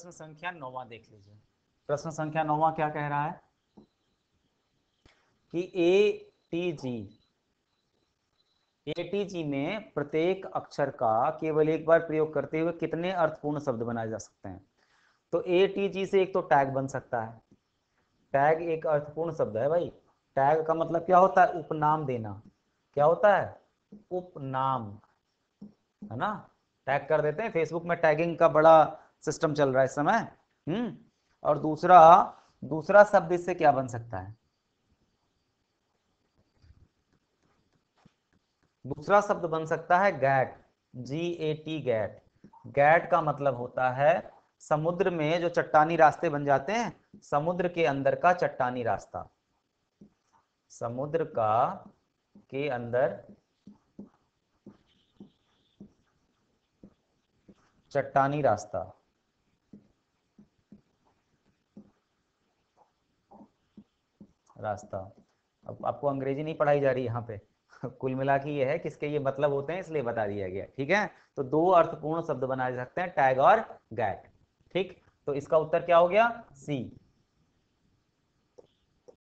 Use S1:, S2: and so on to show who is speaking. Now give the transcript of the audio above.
S1: प्रश्न संख्या 9 देख लीजिए। प्रश्न संख्या 9 क्या कह रहा है कि एटीजी में प्रत्येक अक्षर का केवल एक बार प्रयोग करते हुए कितने अर्थपूर्ण शब्द बनाए जा सकते हैं। तो एटीजी से एक तो टैग बन सकता है। टैग एक अर्थपूर्ण शब्द है भाई। टैग का मतलब क्या होता है? उपनाम देना। क्या होता है? उपनाम, है ना। टैग कर देते हैं, फेसबुक में टैगिंग का बड़ा सिस्टम चल रहा है इस समय। और दूसरा शब्द इससे क्या बन सकता है? दूसरा शब्द बन सकता है गैट, GAT, गैट। गैट का मतलब होता है समुद्र में जो चट्टानी रास्ते बन जाते हैं, समुद्र के अंदर का चट्टानी रास्ता। समुद्र का के अंदर चट्टानी रास्ता। अब आपको अंग्रेजी नहीं पढ़ाई जा रही यहाँ पे कुल मिला के ये है कि इसके ये मतलब होते हैं, इसलिए बता दिया गया। ठीक है, तो दो अर्थपूर्ण शब्द बनाए जा सकते हैं, टैग और गैट। ठीक, तो इसका उत्तर क्या हो गया? सी।